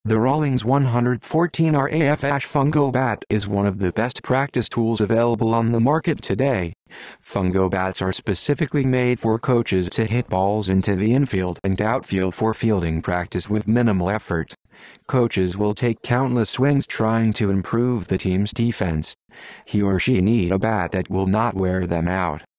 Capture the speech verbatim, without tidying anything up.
The Rawlings one fourteen R A F Fungo bat is one of the best practice tools available on the market today. Fungo bats are specifically made for coaches to hit balls into the infield and outfield for fielding practice with minimal effort. Coaches will take countless swings trying to improve the team's defense. He or she need a bat that will not wear them out.